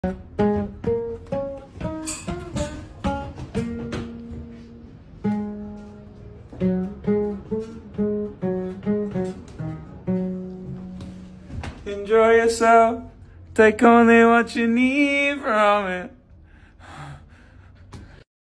Enjoy yourself. Take only what you need from it.